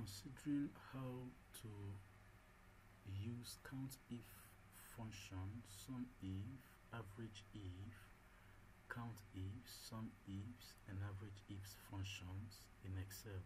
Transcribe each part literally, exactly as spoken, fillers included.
considering how to use Countf function, Sumif, Averageif, Countf, Sumif, and Averageif functions in Excel.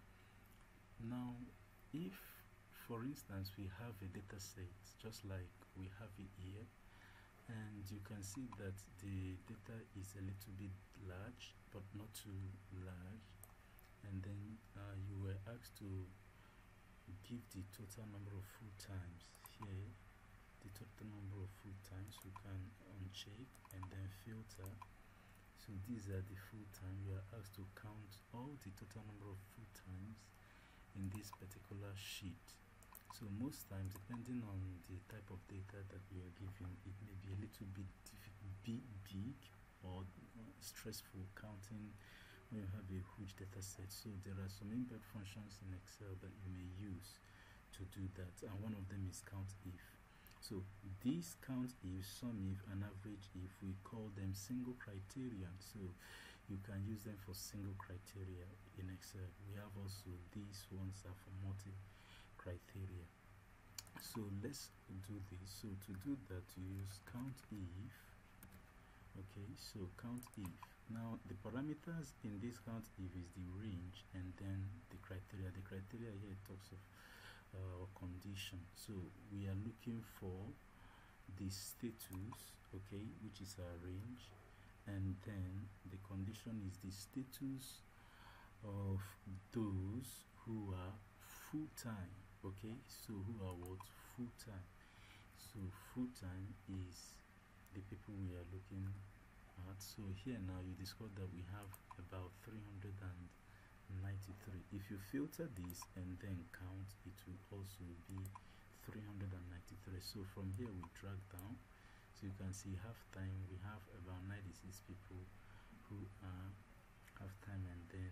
Now, if for instance we have a data set just like we have it here, and you can see that the data is a little bit large but not too large, and then uh, you were asked to give the total number of full times. Here the total number of full times, you can uncheck and then filter. So these are the full time. You are asked to count all the total number of full times in this particular sheet. So most times, depending on the type of data that you are given, it may be a little bit big, big or stressful counting when you have a huge data set. So there are some inbuilt functions in Excel that you may use to do that, and one of them is Countf. So these Countf, Sumif, and Averageif, we call them single criterion. So you can use them for single criteria in Excel. We have also these ones are for multi criteria. So let's do this. So to do that, you use Countf. Okay, so Countf. Now the parameters in this Countf is the range and then the criteria. The criteria here talks of uh, condition. So we are looking for the status, okay, which is our range, and then the condition is the status of those who are full-time. Okay, so who are what? Full-time. So full-time is the people we are looking at. So here now you discover that we have about three hundred ninety-three. If you filter this and then count, it will also be three hundred ninety-three. So from here we drag down, so you can see half time we have about ninety-six people who are half time, and then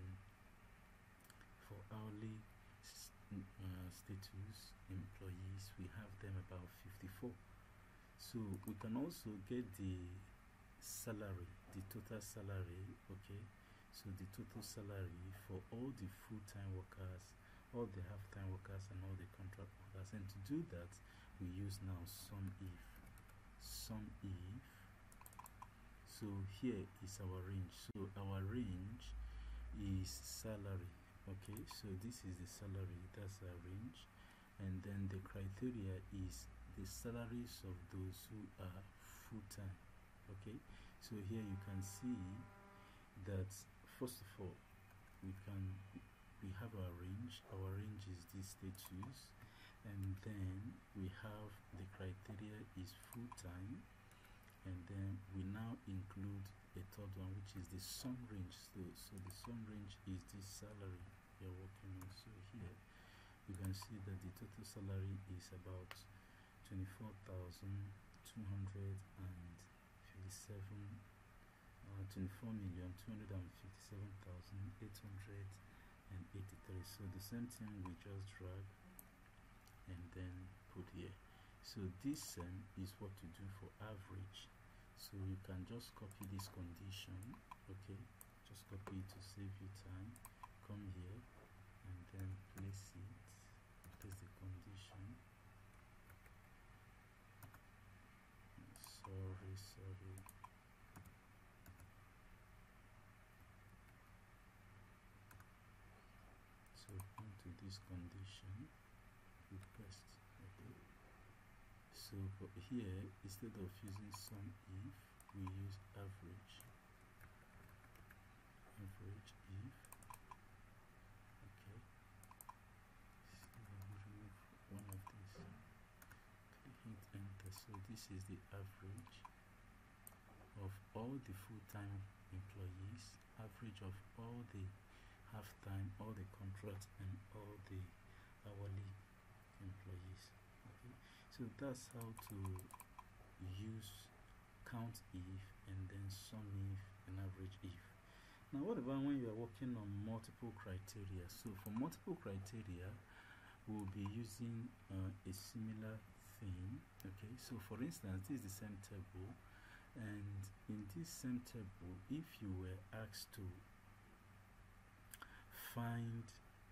for hourly uh, status employees we have them about fifty-four. So we can also get the salary, the total salary. Okay, so the total salary for all the full-time workers, all the half-time workers, and all the contract workers. And to do that, we use now Sumif. Sumif. So here is our range. So our range is salary. Okay, so this is the salary, that's our range, and then the criteria is the salaries of those who are full-time. Okay, so here you can see that first of all we can we have our range. Our range is this status, and then we have the criteria is full-time, and then we now include a third one, which is the sum range. So, so the sum range is this salary we are working on. So here you can see that the total salary is about twenty-four thousand two hundred fifty-seven, uh, twenty-four million two hundred fifty-seven thousand eight hundred eighty-three. So the same thing, we just drag and then put here. So this um, is what to do for average. So you can just copy this condition. Okay, just copy it to save you time. Come here and then place it, place the condition. Sorry, sorry. So come to this condition, we pressed. Okay. So for here, instead of using Sumif, we use average. Average if. Okay. So I'll remove one of these. Hit enter. So this is the average of all the full-time employees, average of all the half-time, all the contract, and all the hourly employees. Okay, so that's how to use Countf and then Sumif and Averageif. Now what about when you are working on multiple criteria? So for multiple criteria, we'll be using uh, a similar thing. Okay, so for instance, this is the same table, and in this same table, if you were asked to find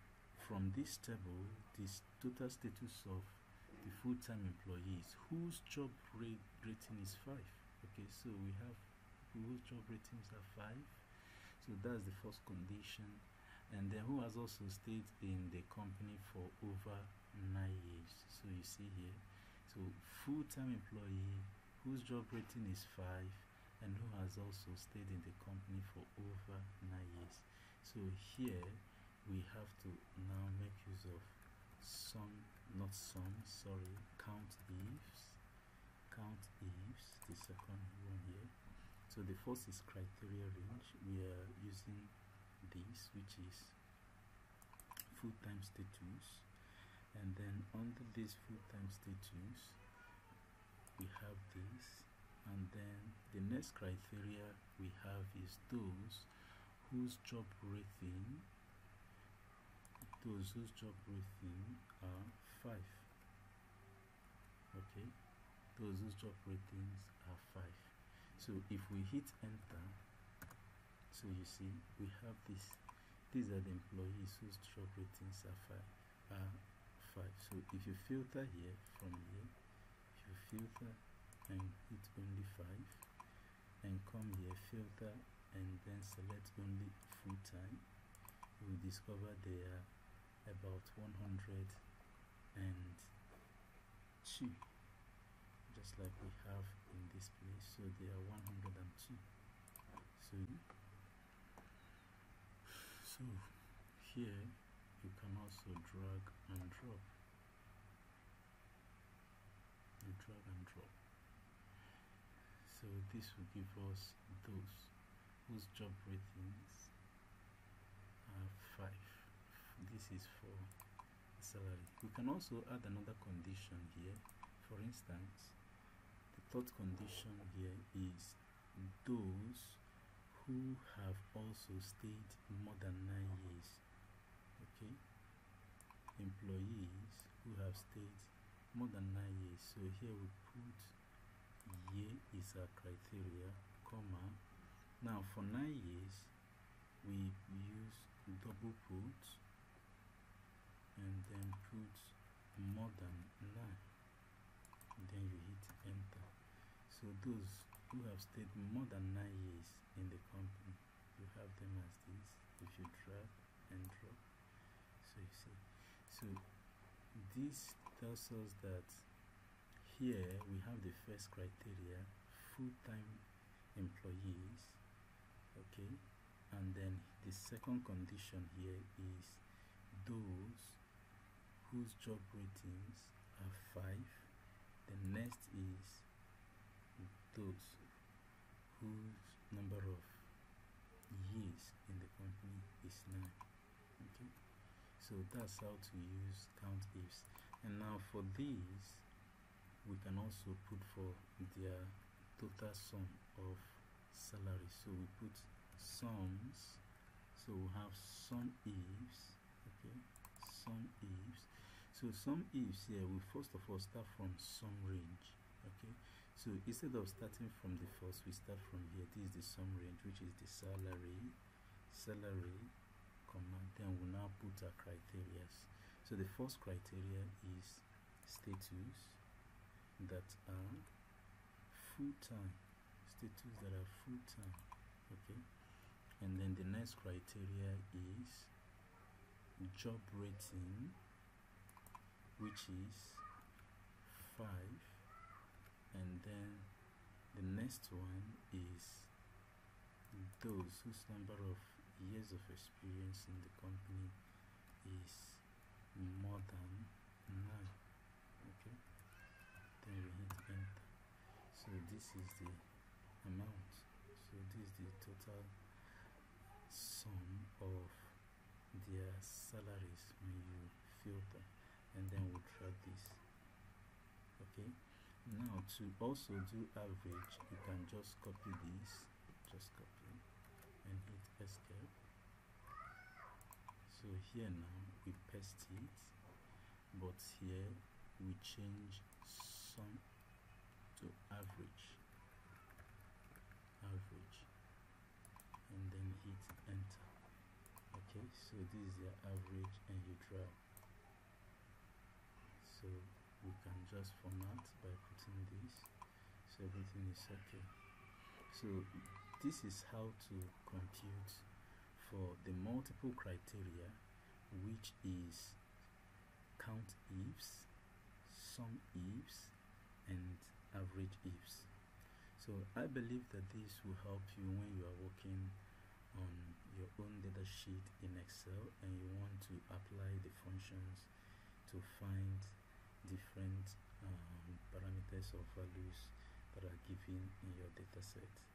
from this table, this total status of the full-time employees whose job rate rating is five. Okay, so we have whose job ratings are five. So that's the first condition. And then who has also stayed in the company for over nine years. So you see here, so full-time employee whose job rating is five and who has also stayed in the company for over nine years. So here we have to now make use of some, not some, sorry, count ifs, count ifs, the second one here. So the first is criteria range. We are using this, which is full-time status, and then under this full-time status we have this, and then the next criteria we have is those whose job rating those whose job rating are five. Okay, those whose job ratings are five. So if we hit enter, so you see we have this. These are the employees whose job ratings are five. Are five. So if you filter here from here, if you filter and hit only five, and come here, filter, and then select only full time, you will discover they are about one hundred and two, just like we have in this place. So they are one hundred and two. So So here you can also drag and drop. You drag and drop. So this will give us those whose job ratings are five. This is for salary. We can also add another condition here. For instance, the third condition here is those who have also stayed more than nine years. Okay, employees who have stayed more than nine years. So here we put year is our criteria, comma. Now for nine years we use double put and then put more than nine, and then you hit enter. So those who have stayed more than nine years in the company, you have them as this. If you drag and drop, so you see, so this tells us that here we have the first criteria, full-time employees. Okay, and then the second condition here is those whose job ratings are five. The next is those whose number of years in the company is nine. Okay, so that's how to use count ifs. And now for these we can also put for their total sum of salary. So we put sums. So we have sum ifs. Okay, sum ifs. So sum ifs here, we first of all start from sum range. Okay, so instead of starting from the first, we start from here. This is the sum range, which is the salary, salary, comma, then we now put our criteria. So the first criteria is status that are full-time, status that are full-time. Okay, and then the next criteria is job rating, which is five, and then the next one is those whose number of years of experience in the company is more than nine. Okay, then we hit enter. So this is the amount. So this is the total sum of their salaries when you filter, and then we'll drag this. Okay, now to also do average, you can just copy this, just copy and hit escape. So here now we paste it, but here we change sum to average, average, and then hit enter. Okay, so this is your average, and you drag just format by putting this, so everything is okay. So this is how to compute for the multiple criteria, which is count ifs, sum ifs, and average ifs. So I believe that this will help you when you are working on your own data sheet in Excel and you want to apply the functions to find different um, parameters or values that are given in your data set.